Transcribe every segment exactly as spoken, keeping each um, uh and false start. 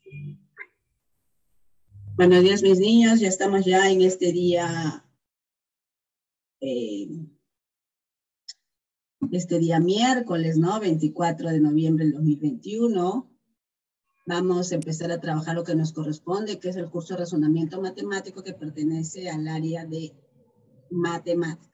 Buenos días, mis niños. Ya estamos ya en este día, eh, este día miércoles, ¿no? veinticuatro de noviembre del dos mil veintiuno. Vamos a empezar a trabajar lo que nos corresponde, que es el curso de razonamiento matemático que pertenece al área de matemática.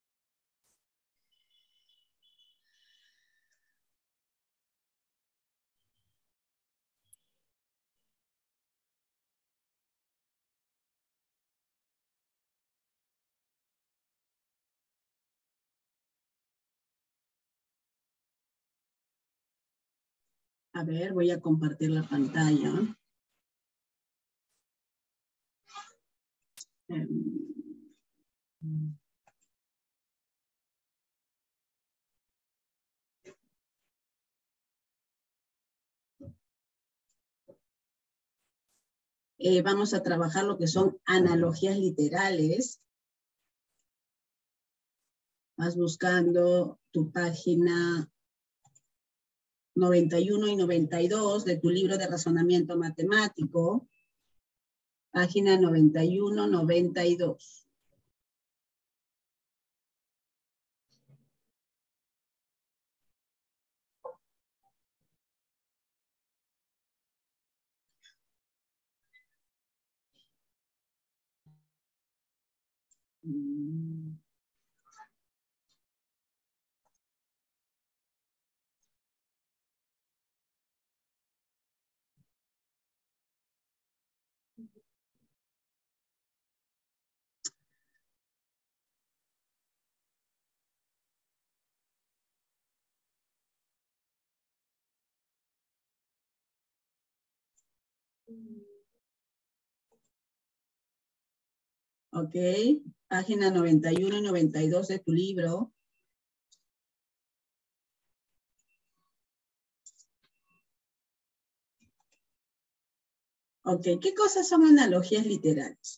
A ver, voy a compartir la pantalla. Eh, vamos a trabajar lo que son analogías literales. Vas buscando tu página noventa y uno y noventa y dos de tu libro de razonamiento matemático. Página noventa y uno, noventa y dos. Mm. Ok, página noventa y uno y noventa y dos de tu libro. Ok, ¿qué cosas son analogías literales?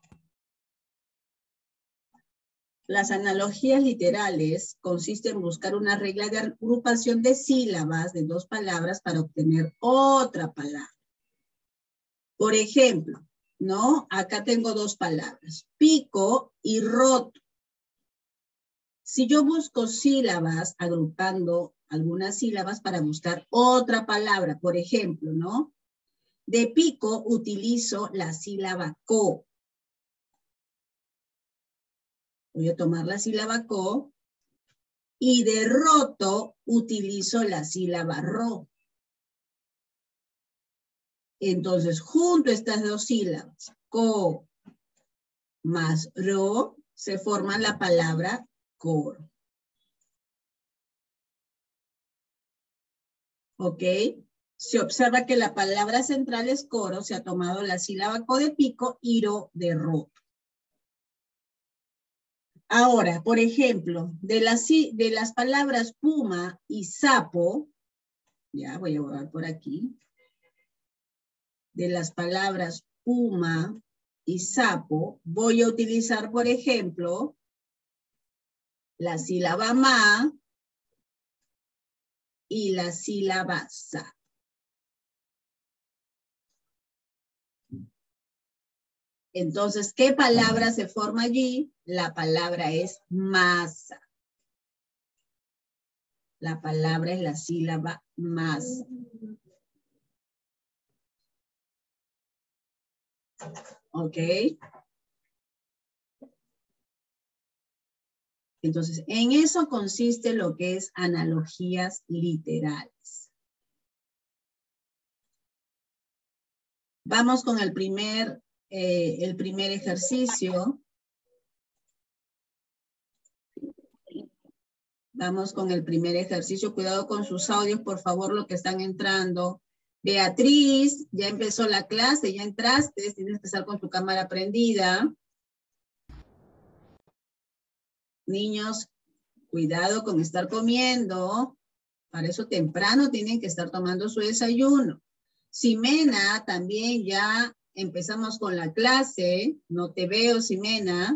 Las analogías literales consisten en buscar una regla de agrupación de sílabas de dos palabras para obtener otra palabra. Por ejemplo, ¿no? Acá tengo dos palabras, pico y roto. Si yo busco sílabas agrupando algunas sílabas para buscar otra palabra, por ejemplo, ¿no? De pico utilizo la sílaba co. Voy a tomar la sílaba co. Y de roto utilizo la sílaba ro. Entonces, junto a estas dos sílabas, co más ro, se forma la palabra coro. ¿Ok? Se observa que la palabra central es coro, se ha tomado la sílaba co de pico y ro de roto. Ahora, por ejemplo, de las, de las palabras puma y sapo, ya voy a borrar por aquí, de las palabras puma y sapo, voy a utilizar, por ejemplo, la sílaba ma y la sílaba sa. Entonces, ¿qué palabra se forma allí? La palabra es masa. La palabra es la sílaba masa. ¿Ok? Entonces, en eso consiste lo que es analogías literales. Vamos con el primer, eh, el primer ejercicio. Vamos con el primer ejercicio. Cuidado con sus audios, por favor, los que están entrando. Beatriz, ya empezó la clase, ya entraste, tienes que estar con tu cámara prendida. Niños, cuidado con estar comiendo. Para eso temprano tienen que estar tomando su desayuno. Ximena, también ya empezamos con la clase. No te veo, Ximena.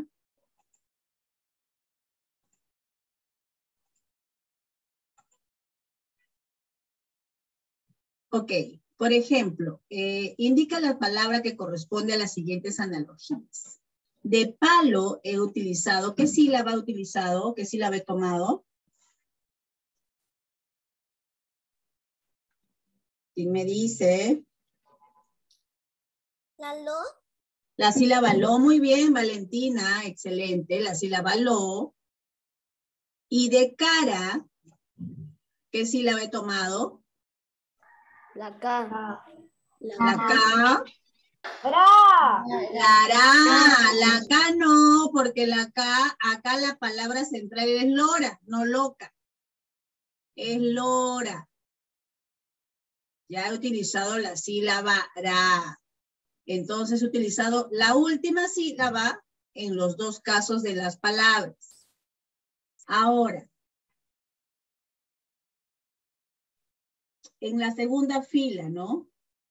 Ok, Por ejemplo, eh, indica la palabra que corresponde a las siguientes analogías. De palo he utilizado, ¿qué sílaba he utilizado? ¿Qué sílaba he tomado? ¿Quién me dice? La lo. La sílaba lo, muy bien, Valentina, excelente, la sílaba lo. Y de cara, ¿qué sílaba he tomado? La K. La K. ¡Ra! La ra, la K no, porque la K, acá la palabra central es lora, no loca. Es lora. Ya he utilizado la sílaba ra. Entonces he utilizado la última sílaba en los dos casos de las palabras. Ahora, en la segunda fila, ¿no?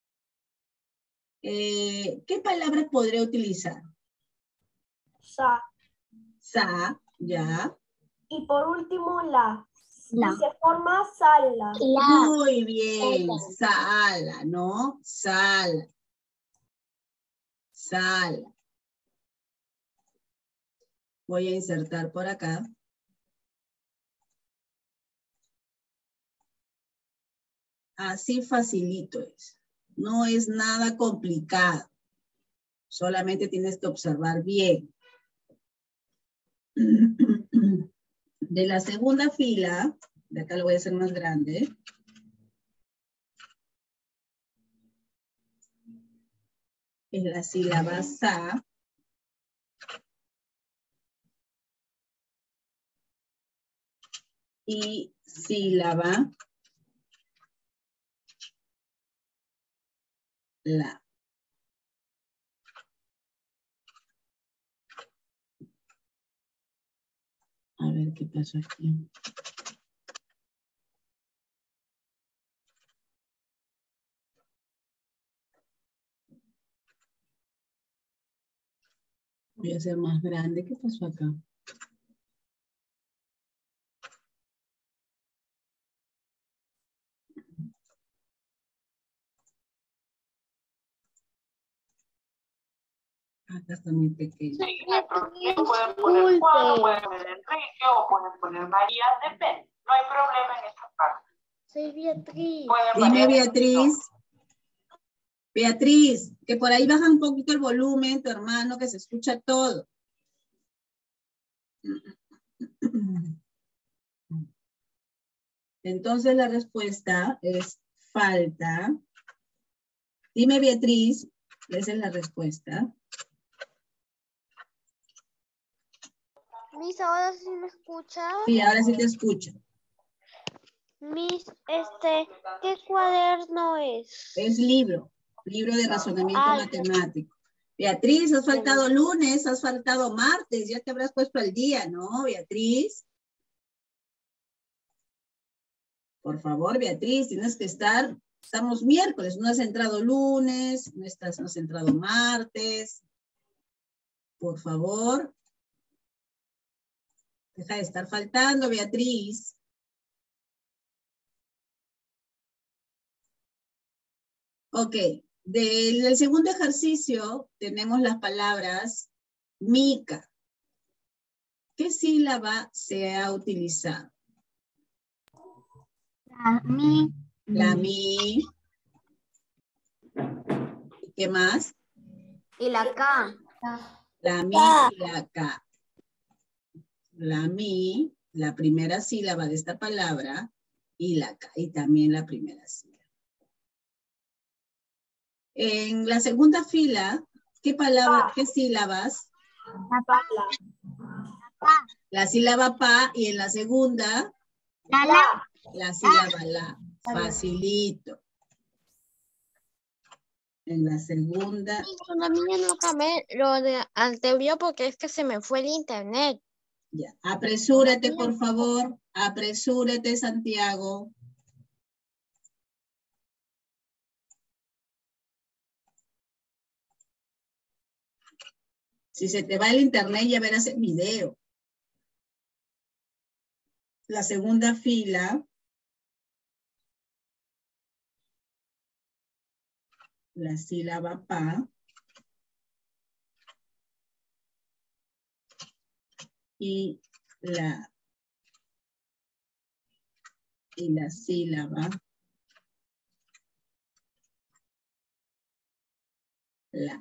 Eh, ¿Qué palabras podré utilizar? Sa. Sa, ya. Y por último, la. La. Y se forma sala. Muy bien, sala, ¿no? Sala. Sala. Voy a insertar por acá. Así facilito es. No es nada complicado. Solamente tienes que observar bien. De la segunda fila, de acá lo voy a hacer más grande. Es la sílaba sa. Y sílaba la. A ver qué pasó aquí. Voy a hacer más grande. ¿Qué pasó acá? Acá está muy pequeño. Sí, no hay problema. Pueden poner Juan, pueden poner Enrique o pueden poner María, depende. No hay problema en esta parte. Soy Beatriz. Pueden Dime, variar Beatriz. Beatriz, que por ahí baja un poquito el volumen, tu hermano, que se escucha todo. Entonces la respuesta es falta. Dime, Beatriz, esa es la respuesta. Miss, ahora sí me escucha. Sí, ahora sí te escucho. Miss, este, ¿qué cuaderno es? Es libro, libro de razonamiento Ah, matemático. Beatriz, has faltado lunes, has faltado martes, ya te habrás puesto al día, ¿no, Beatriz? Por favor, Beatriz, tienes que estar, estamos miércoles, no has entrado lunes, no, estás, no has entrado martes. Por favor. Deja de estar faltando, Beatriz. Ok, del segundo ejercicio tenemos las palabras mica. ¿Qué sílaba se ha utilizado? La mi. La mi. ¿Y qué más? Y la K. La mi y la K. La mi, la primera sílaba de esta palabra, y la K, y también la primera sílaba. En la segunda fila, ¿qué palabra, qué sílabas? La pa. La sílaba pa, y en la segunda, La la. la sílaba la. Facilito. En la segunda. A mí ya no cambié lo de anterior porque es que se me fue el internet. Ya. Apresúrate, por favor. Apresúrate, Santiago. Si se te va el internet, ya verás el video. La segunda fila. la sílaba pa y la, y la sílaba la.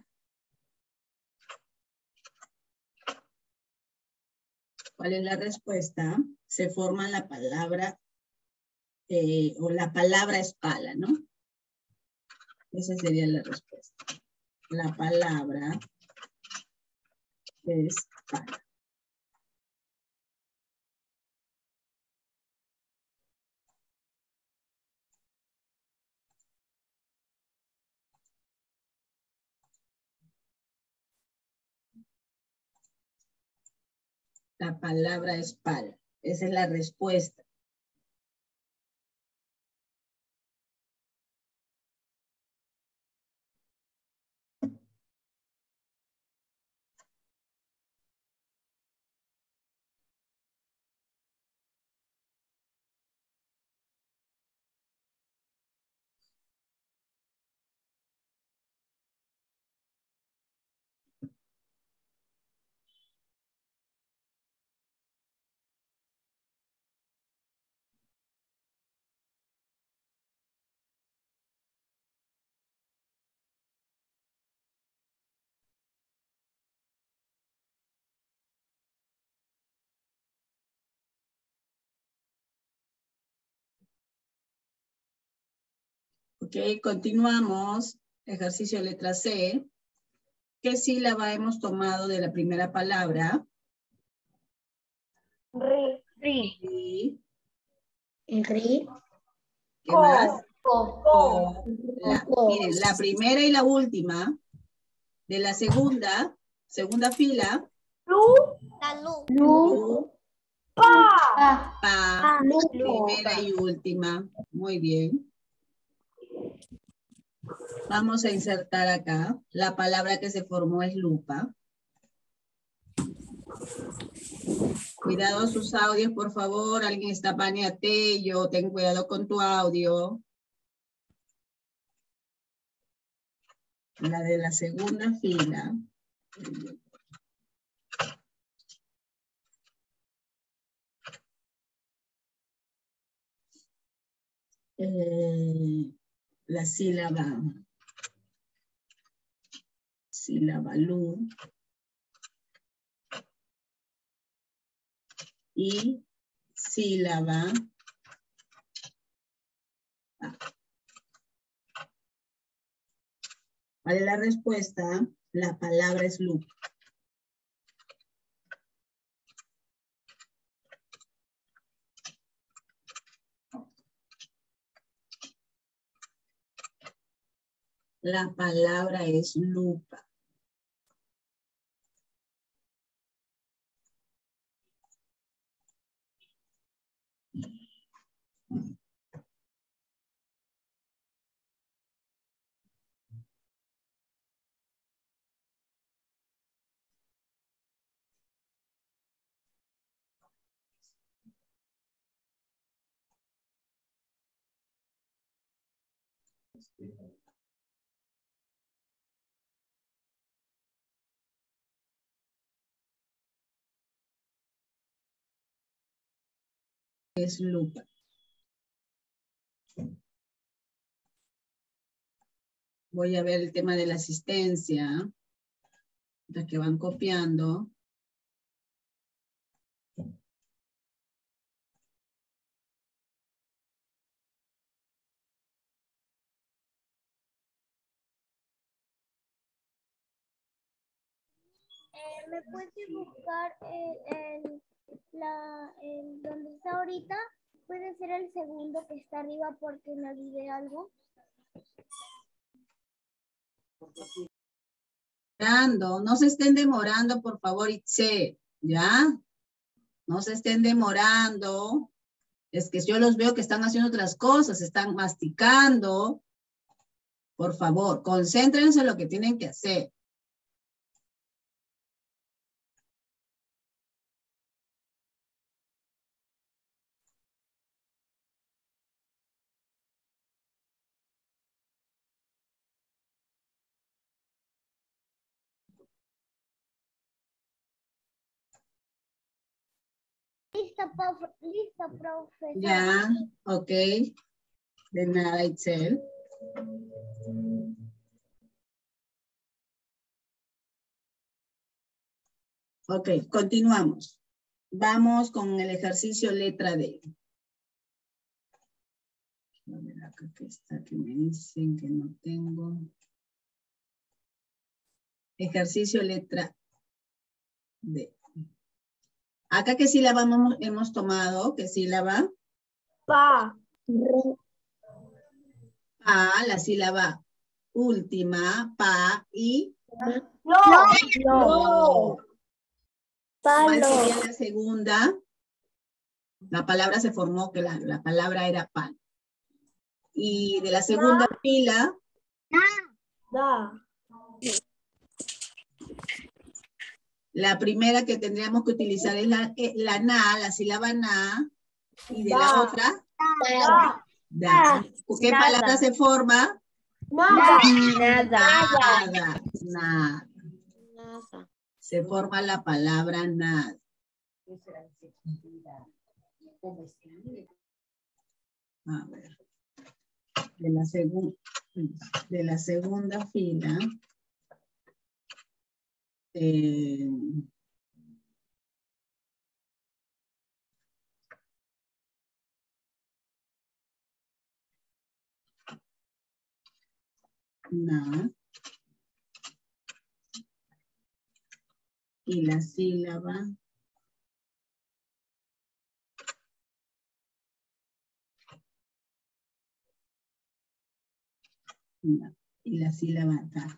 ¿Cuál es la respuesta? Se forma la palabra, eh, o la palabra es pala, ¿no? Esa sería la respuesta. La palabra es pala. La palabra es pala. Esa es la respuesta. Ok, continuamos. Ejercicio letra C. ¿Qué sílaba hemos tomado de la primera palabra? Ri. Ri. Ri. ¿Qué Co. más? Co. Co. La, miren, la primera y la última de la segunda, segunda fila. Lu. La luz. Lu, Pa. pa, Lu. primera y última. Muy bien. Vamos a insertar acá. La palabra que se formó es lupa. Cuidado sus audios, por favor. Alguien está paneate, yo ten cuidado con tu audio. La de la segunda fila. Eh, la sílaba. Sílaba lu. Y sílaba pa. ¿Cuál es la respuesta? La palabra es lupa. La palabra es lupa. Es lupa. Voy a ver el tema de la asistencia. Las que van copiando. Eh, ¿Me puedes buscar el, el, la, el donde está ahorita? Puede ser el segundo que está arriba porque me olvidé algo. No se estén demorando, por favor, Itze, ¿ya? No se estén demorando. Es que yo los veo que están haciendo otras cosas, están masticando. Por favor, concéntrense en lo que tienen que hacer. Lista, profe. Lista, profesor. Ya, ok. De nada, Itzel. Ok, continuamos. Vamos con el ejercicio letra D. A ver acá que está, que me dicen que no tengo. Ejercicio letra D. Acá, ¿qué sílaba hemos, hemos tomado? ¿Qué sílaba? Pa. Pa, la sílaba última, pa y No. lo. ¿Cuál Palo. sería la segunda? La palabra se formó que la, la palabra era pan. Y de la segunda fila, Da. la primera que tendríamos que utilizar es la, eh, la na, la sílaba na. Y de la Da. otra, Da. da. ¿Qué Nada. palabra se forma? Nada. Nada. Nada. Nada. Se forma la palabra nada. A ver. De la, segun- de la segunda fila. Eh, na. Y la sílaba. Na. Y la sílaba ta.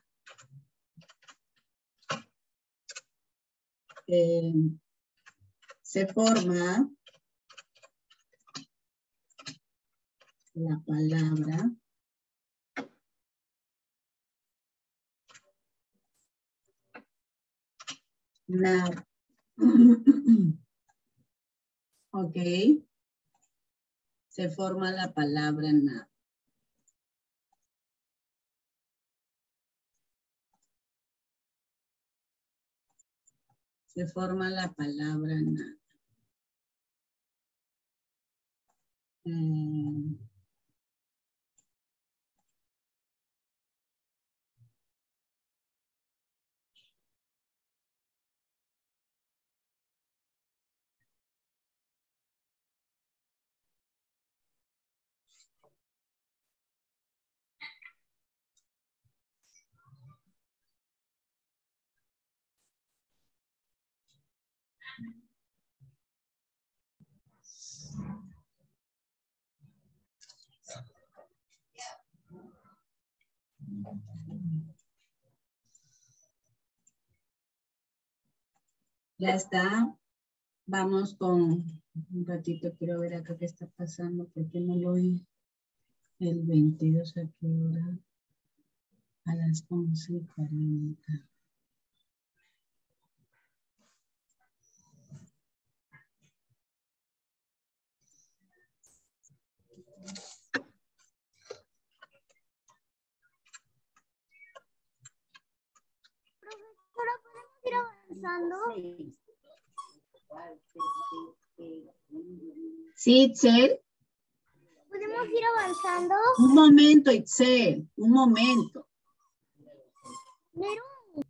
Eh, se forma la palabra na. Ok. Se forma la palabra na. Se forma la palabra na. Eh, Ya está. Vamos con un ratito. Quiero ver acá qué está pasando. Porque no lo vi el veintidós a qué hora. A las once y cuarenta. Profesora, ¿podemos ir avanzando? Sí, Itzel. ¿Podemos ir avanzando? Un momento, Itzel. Un momento. Pero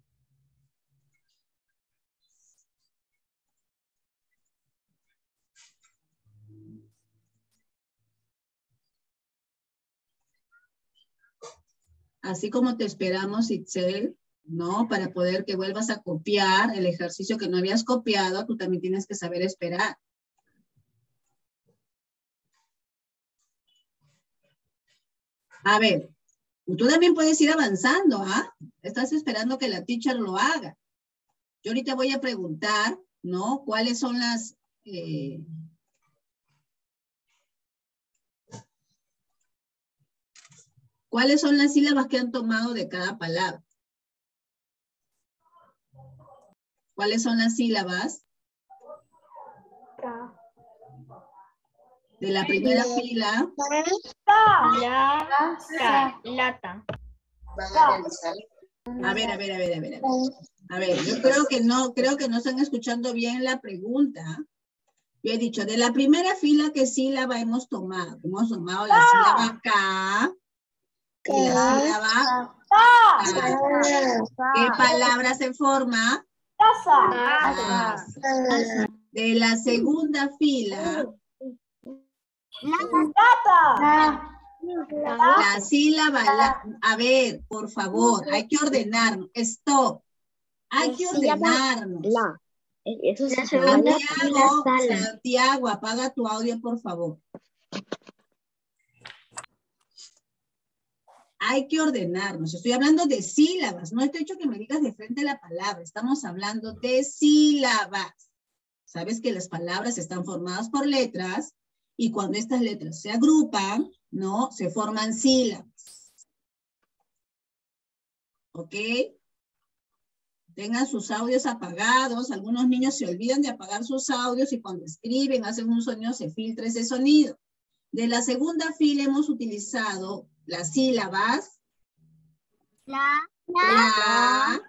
Así como te esperamos, Itzel, ¿no? Para poder que vuelvas a copiar el ejercicio que no habías copiado, tú también tienes que saber esperar. A ver, tú también puedes ir avanzando, ¿ah? Estás esperando que la teacher lo haga. Yo ahorita voy a preguntar, ¿no? ¿Cuáles son las... Eh, ¿Cuáles son las sílabas que han tomado de cada palabra? ¿Cuáles son las sílabas? De la primera fila. La. Lata. A ver, a ver, a ver, a ver, a ver. A ver, yo creo que no, creo que no están escuchando bien la pregunta. Yo he dicho, de la primera fila, ¿qué sílaba hemos tomado? Hemos tomado la sílaba K y la sílaba K. ¿Qué palabra se forma? Casa. Casa. De la segunda fila, Lata. la sílaba, la- a ver, por favor, hay que ordenarnos. Stop. Hay que Se llama ordenarnos. La. Eso se llama Santiago, Santiago, apaga tu audio, por favor. Hay que ordenarnos. Estoy hablando de sílabas. No estoy dicho que me digas de frente la palabra. Estamos hablando de sílabas. Sabes que las palabras están formadas por letras y cuando estas letras se agrupan, ¿no? Se forman sílabas. ¿Ok? Tengan sus audios apagados. Algunos niños se olvidan de apagar sus audios y cuando escriben, hacen un sonido, se filtra ese sonido. De la segunda fila hemos utilizado las sílabas. La. La,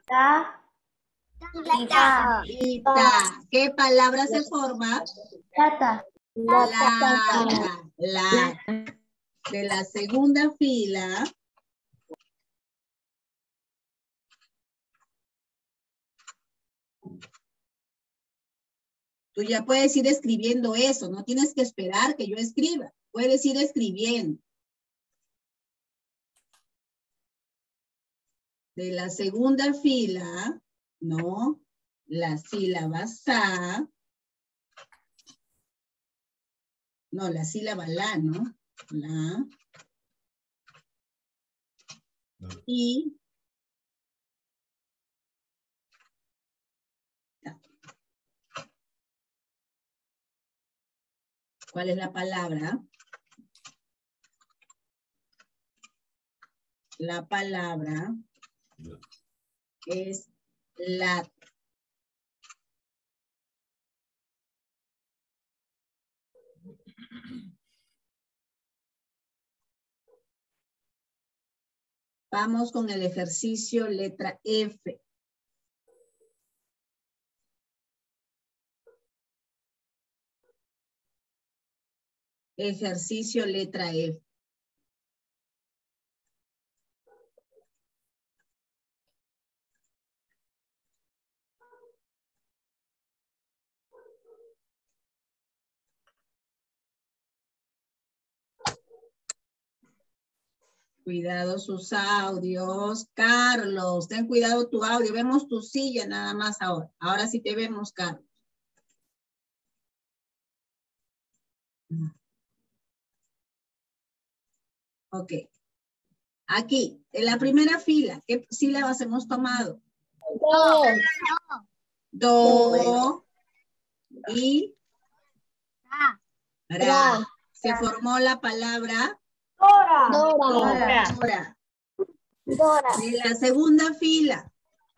La. y ta. ¿Qué palabra se forma? Lata. La, la. De la segunda fila. Tú ya puedes ir escribiendo eso, no tienes que esperar que yo escriba. Puedes ir escribiendo. De la segunda fila, ¿no? La sílaba sa. No, la sílaba la, ¿no? La. Y. Ta. ¿Cuál es la palabra? La palabra es la. Vamos con el ejercicio letra F. Ejercicio letra F. Cuidado sus audios. Carlos, ten cuidado tu audio. Vemos tu silla nada más ahora. Ahora sí te vemos, Carlos. Ok. Aquí, en la primera fila, ¿qué sílabas hemos tomado? Do. Y. Ra. Se formó la palabra. Dora. Dora. De la segunda fila.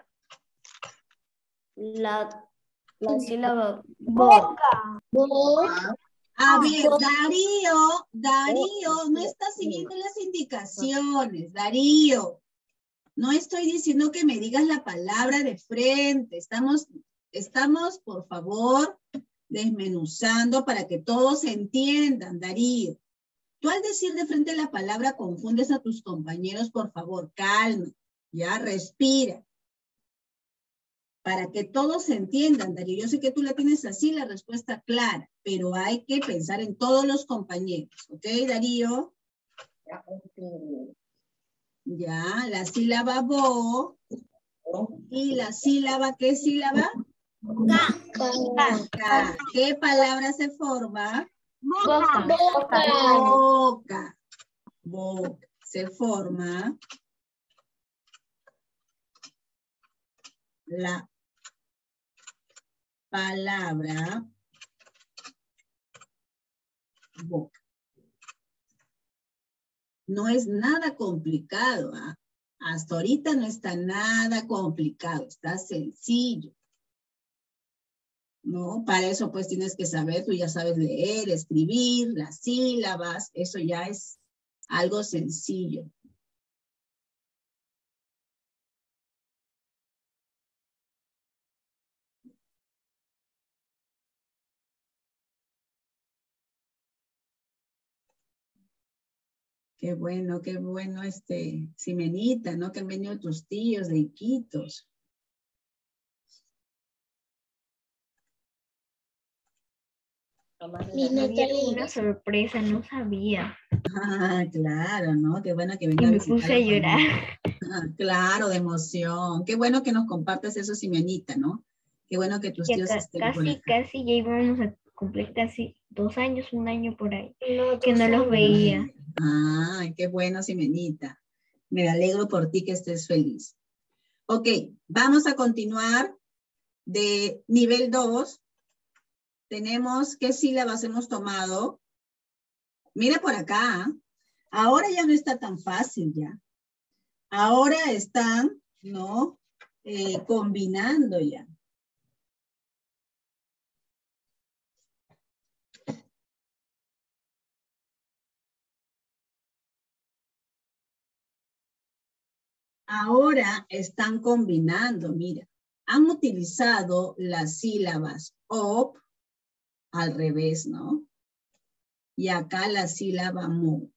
La, la sílaba boca. A ver, Darío, Darío, no está siguiendo las indicaciones, Darío. No estoy diciendo que me digas la palabra de frente. Estamos, estamos, por favor, desmenuzando para que todos entiendan, Darío. Tú al decir de frente la palabra confundes a tus compañeros, por favor, calma, ya, respira. Para que todos entiendan, Darío. Yo sé que tú la tienes así, la respuesta clara, pero hay que pensar en todos los compañeros. ¿Ok, Darío? Ya, la sílaba bo. ¿Y la sílaba qué sílaba? Ca. ¿Qué palabra se forma? Boca. Boca. Boca. Se forma la palabra boca. No es nada complicado, ¿ah? Hasta ahorita no está nada complicado, está sencillo. ¿No? Para eso pues tienes que saber, tú ya sabes leer, escribir, las sílabas, eso ya es algo sencillo. Qué bueno, qué bueno, este, Simenita, ¿no? Que han venido tus tíos de Iquitos. Una sorpresa, no sabía. Ah, claro, ¿no? Qué bueno que Y venga a me visitar puse la a llorar. familia. Ah, claro, de emoción. Qué bueno que nos compartas eso, Simenita, ¿no? Qué bueno que tus Y tíos acá, estén por casi, acá. casi ya íbamos a cumplir casi dos años, un año por ahí, que no los veía. Ay, qué bueno, Simenita. Me alegro por ti que estés feliz. Ok, vamos a continuar de nivel dos. Tenemos, ¿qué sílabas hemos tomado? Mira por acá. Ahora ya no está tan fácil ya. Ahora están, ¿no? Eh, combinando ya. Ahora están combinando, mira. Han utilizado las sílabas op al revés, ¿no? Y acá la sílaba mu.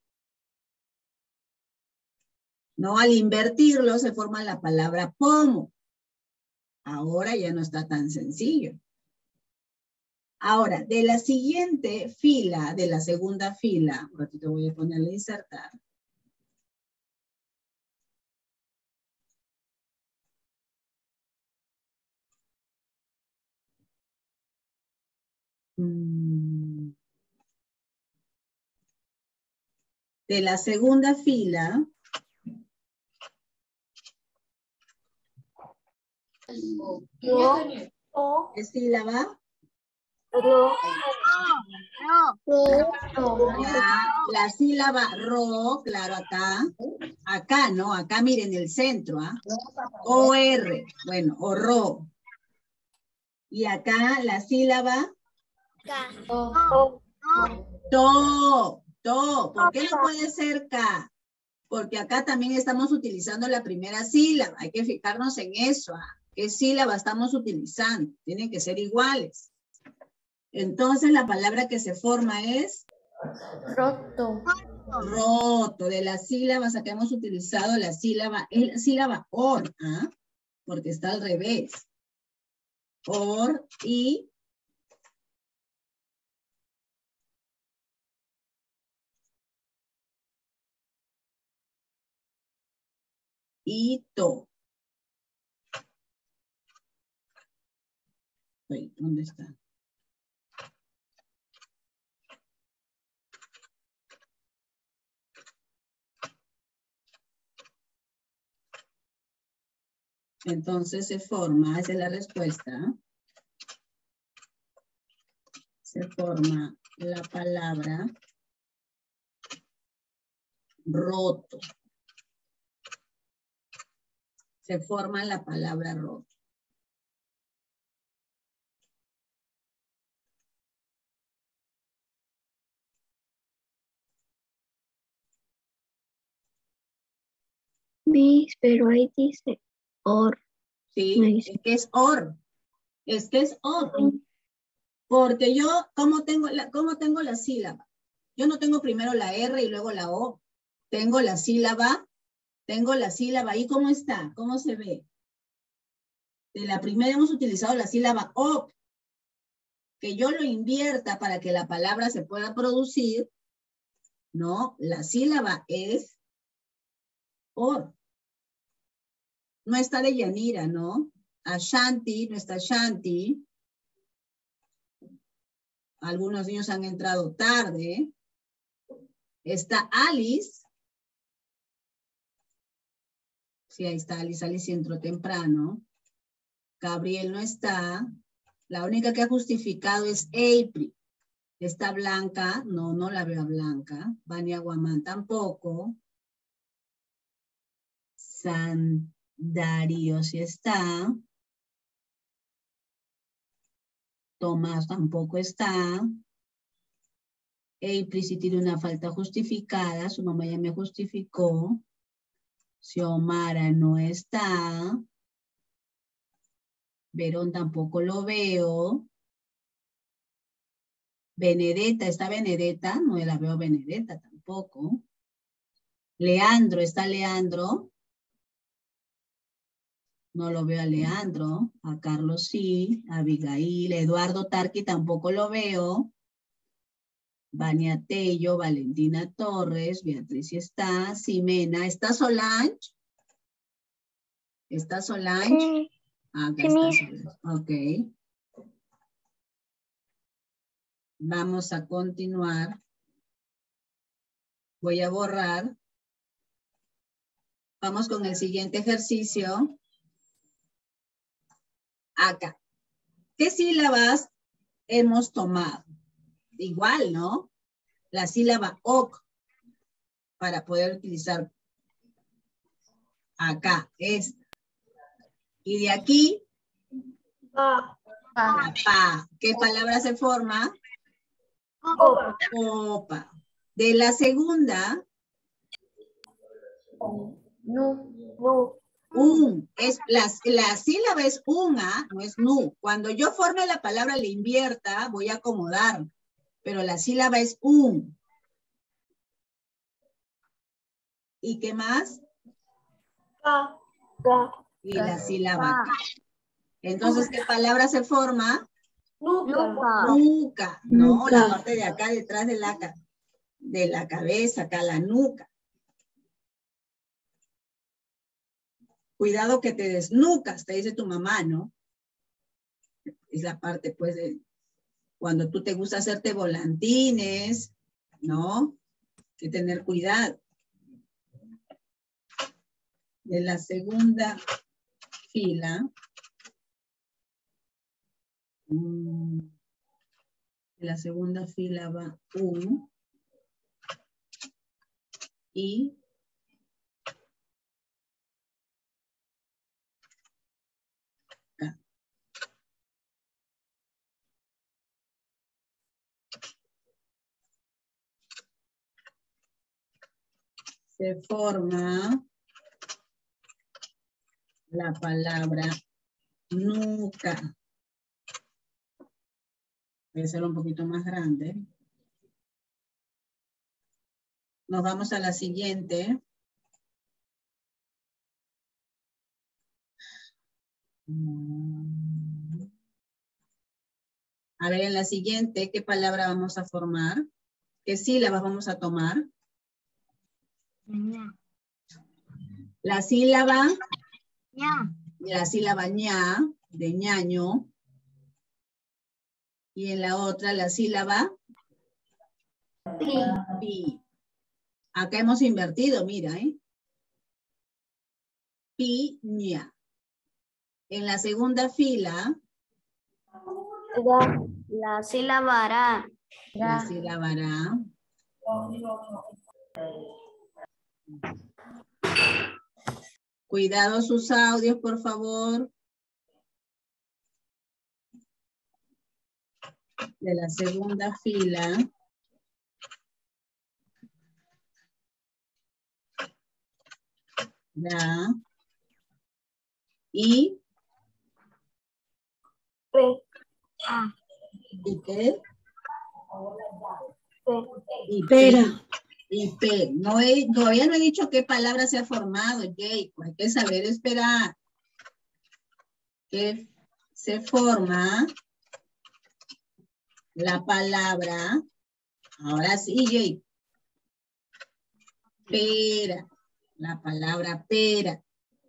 ¿No? Al invertirlo se forma la palabra pomo. Ahora ya no está tan sencillo. Ahora, de la siguiente fila, de la segunda fila, un ratito voy a ponerle insertar. De la segunda fila, ¿qué sílaba? Ya, la sílaba ro, claro, acá. Acá, ¿no? Acá, miren, el centro, ¿ah? O R, bueno, o ro. Y acá la sílaba to, to. ¿Por qué no puede ser K? Porque acá también estamos utilizando la primera sílaba. Hay que fijarnos en eso. ¿Ah? ¿Qué sílaba estamos utilizando? Tienen que ser iguales. Entonces la palabra que se forma es Roto. roto. De las sílabas acá hemos utilizado la sílaba, es la sílaba or, ¿ah? Porque está al revés. Or y y to. Wait, ¿dónde está? Entonces se forma, esa es la respuesta. Se forma la palabra roto. Se forma la palabra roto. Miss, pero ahí dice or. Sí, No es dice. que es or. Es que es or. Porque yo, ¿cómo tengo la, cómo tengo la sílaba? Yo no tengo primero la R y luego la O. Tengo la sílaba, tengo la sílaba ahí, ¿cómo está? ¿Cómo se ve? De la primera hemos utilizado la sílaba op. Que yo lo invierta para que la palabra se pueda producir, ¿no? La sílaba es or. No está de Yanira, ¿no? Ashanti, no está Ashanti. Algunos niños han entrado tarde. Está Alice. Sí, ahí está Alice. Alice entró temprano. Gabriel no está. La única que ha justificado es April. Está Blanca. No, no la veo a Blanca. Vania Guamán tampoco. San Darío sí está. Tomás tampoco está. April sí tiene una falta justificada. Su mamá ya me justificó. Xiomara no está. Verón tampoco lo veo. Benedetta, ¿está Benedetta? No la veo Benedetta tampoco. Leandro, ¿está Leandro? No lo veo a Leandro. A Carlos sí. A Abigail. Eduardo Tarqui tampoco lo veo. Vania Tello, Valentina Torres, Beatriz está. Ximena, ¿está Solange? ¿Está Solange? Sí. Ah, acá Sí, está miss. Solange. Ok. Vamos a continuar. Voy a borrar. Vamos con el siguiente ejercicio. Acá. ¿Qué sílabas hemos tomado? Igual, ¿no? La sílaba ok para poder utilizar acá, esta. Y de aquí, Pa. la pa. ¿Qué palabra se forma? Opa. Opa. De la segunda, Nu. Nu. un. Es, la, la sílaba es una, no es nu. Cuando yo forme la palabra le invierta, voy a acomodar. Pero la sílaba es un. ¿Y qué más? Pa. Pa. Y la sílaba ca. Entonces, ¿qué palabra se forma? Nuca. Nuca. No, la parte de acá detrás de la, ca- de la cabeza, acá la nuca. Cuidado que te desnucas, te dice tu mamá, ¿no? Es la parte, pues, de cuando tú te gusta hacerte volantines, ¿no? Hay que tener cuidado. De la segunda fila. mm, De la segunda fila va un. Y acá. Se forma la palabra nuca. Voy a hacerlo un poquito más grande. Nos vamos a la siguiente. A ver, en la siguiente, ¿qué palabra vamos a formar? ¿Qué sílabas vamos a tomar? La sílaba, la sílaba ña, de ñaño. Y en la otra, la sílaba pi. Acá hemos invertido, mira, ¿eh? Pi, ña. En la segunda fila, La, la sílaba ra. la sílaba ra. Cuidado sus audios, por favor. De la segunda fila. Ra. Y. P. ¿Y qué? P. Y P. Y P. No he, todavía no he dicho qué palabra se ha formado, Jake. Hay que saber esperar. Que se forma la palabra. Ahora sí, Jake. Pera. La palabra pera.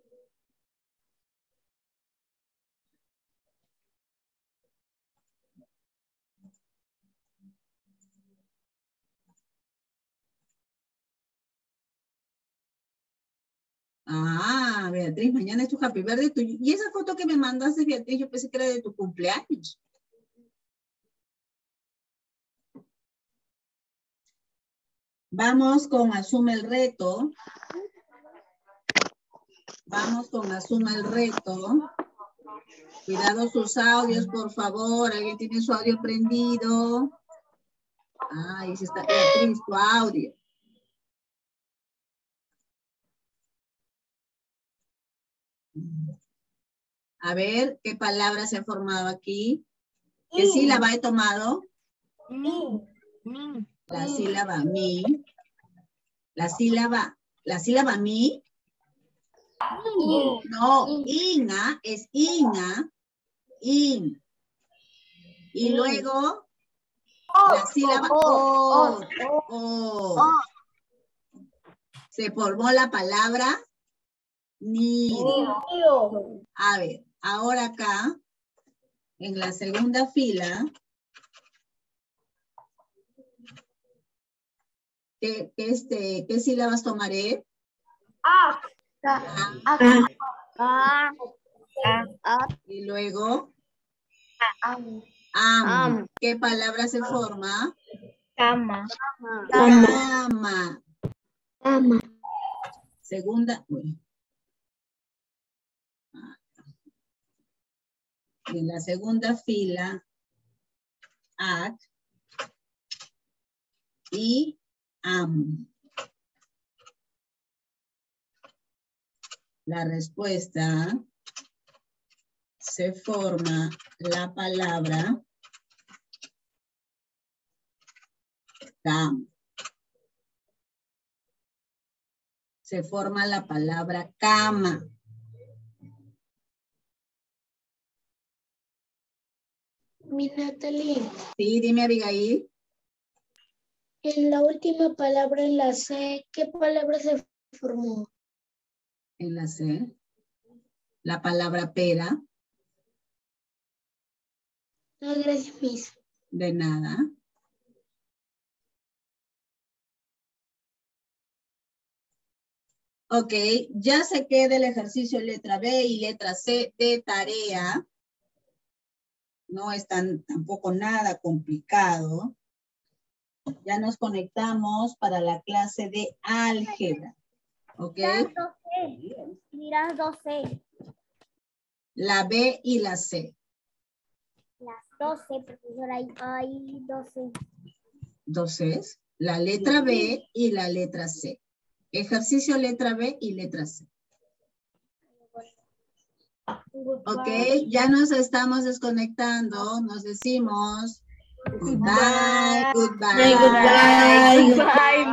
Ah, Beatriz, mañana es tu happy birthday. Tu- y esa foto que me mandaste, Beatriz, yo pensé que era de tu cumpleaños. Vamos con asume el reto. Vamos con asume el reto. Cuidado sus audios, por favor. ¿Alguien tiene su audio prendido? Ay, si está Beatriz, tu audio. A ver, ¿qué palabra se ha formado aquí? ¿Qué sílaba he tomado? Mi. La sílaba mi. La sílaba la sílaba mi. No, ina es ina, in. Y luego la sílaba o, o. Se formó la palabra nido. A ver, ahora acá, en la segunda fila, ¿qué, qué, este, ¿qué sílabas tomaré? A. A. A. Ah, Y luego, Am. am. ¿Qué palabra se forma? cama. Cama. Ama. Segunda, uy. En la segunda fila, at y am. La respuesta se forma la palabra cam. Se forma la palabra cama. Mi Natalie, Sí, dime, Abigail. en la última palabra en la C, ¿qué palabra se formó? En la C. La palabra pera. No, gracias, Miss. De nada. Ok, ya saqué del ejercicio letra B y letra C de tarea. No es tan, tampoco nada complicado. Ya nos conectamos para la clase de álgebra. ¿Ok? Mirad doce. La B y la C. Las doce, profesora, hay, hay doce. Entonces, la letra B y la letra C. Ejercicio letra B y letra C. Ok, ya nos estamos desconectando. Nos decimos goodbye, goodbye. Goodbye. Goodbye.